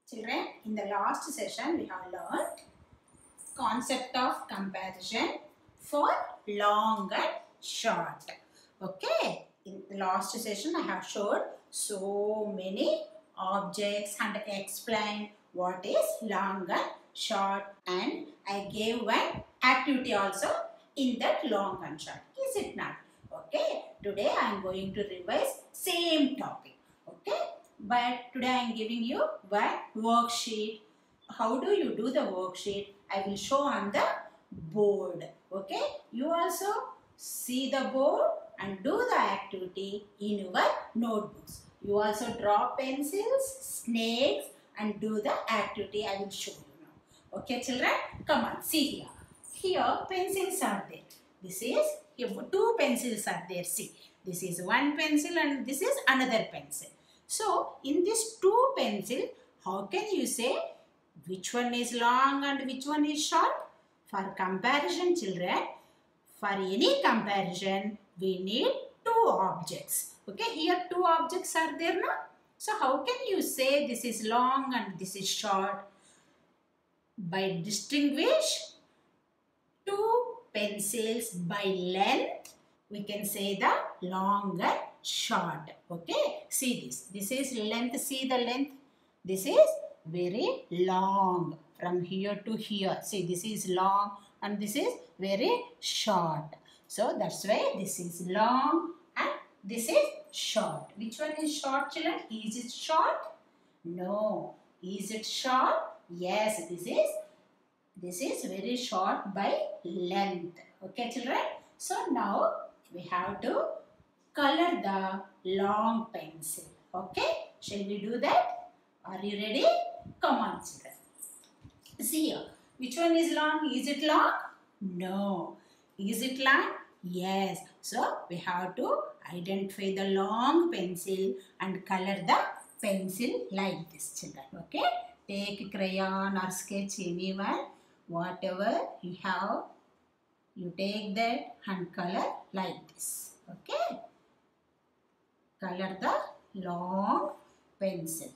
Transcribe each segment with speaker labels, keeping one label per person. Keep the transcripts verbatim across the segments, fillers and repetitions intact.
Speaker 1: Children, in the last session we have learned concept of comparison for long and short. Okay, in the last session I have showed so many objects and explained what is long and short, and I gave one activity also in that long and short. Is it not? Okay, today I am going to revise same topic. Okay, but today I am giving you one worksheet. How do you do the worksheet? I will show on the board. Okay, you also see the board and do the activity in your notebooks. You also draw pencils, snakes and do the activity I will show you now. Okay children, come on, see here. Here pencils are there. This is, here two pencils are there. See, this is one pencil and this is another pencil. So in this two pencil, how can you say which one is long and which one is short? For comparison children, for any comparison, we need two objects. Okay, here two objects are there now. So how can you say this is long and this is short? By distinguish two pencils by length, we can say the long and short. Okay, see this. This is length. See the length. This is very long from here to here. See, this is long and this is very short. So that's why this is long and this is short. Which one is short, children? Is it short? No. Is it short? Yes, this is this is very short by length. Okay, children. So now we have to color the long pencil. Okay, shall we do that? Are you ready? Come on, children. See here. Which one is long? Is it long? No. Is it long? Yes. So we have to identify the long pencil and color the pencil like this, children. Okay. Take crayon or sketch anyone. Whatever you have, you take that and color like this. Okay. Color the long pencil.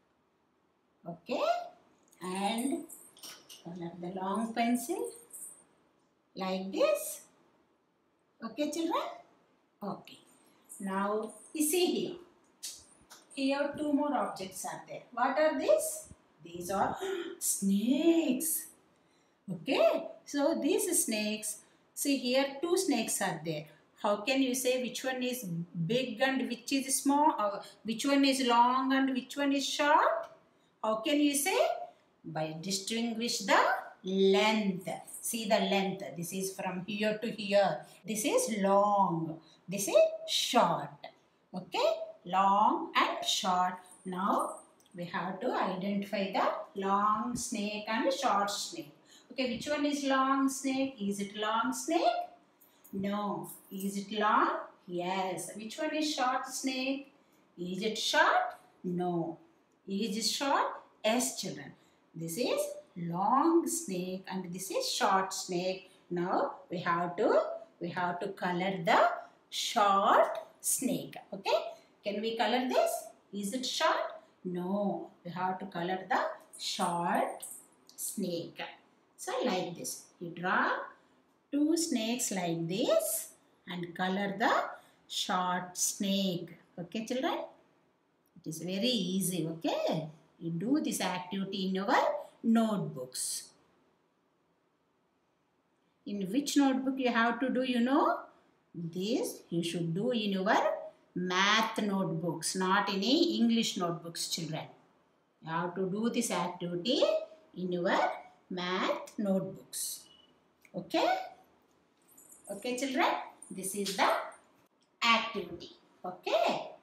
Speaker 1: Okay. And color the long pencil like this. Okay, children? Okay. Now, you see here. Here two more objects are there. What are these? These are snakes. Okay. So, these snakes, see here two snakes are there. How can you say which one is big and which is small? Or which one is long and which one is short? How can you say? By distinguish the length. See the length. This is from here to here. This is long. This is short. Okay. Long and short. Now we have to identify the long snake and short snake. Okay. Which one is long snake? Is it long snake? No. Is it long? Yes. Which one is short snake? Is it short? No. Is it short? Yes, children. This is long snake and this is short snake. Now we have to we have to color the short snake. Okay. Can we color this? Is it short? No. We have to color the short snake. So like this. You draw two snakes like this and color the short snake. Okay, children? It is very easy. Okay. You do this activity in your notebooks. In which notebook you have to do, you know? This you should do in your math notebooks, not in any English notebooks, children. You have to do this activity in your math notebooks. Okay? Okay, children? This is the activity. Okay?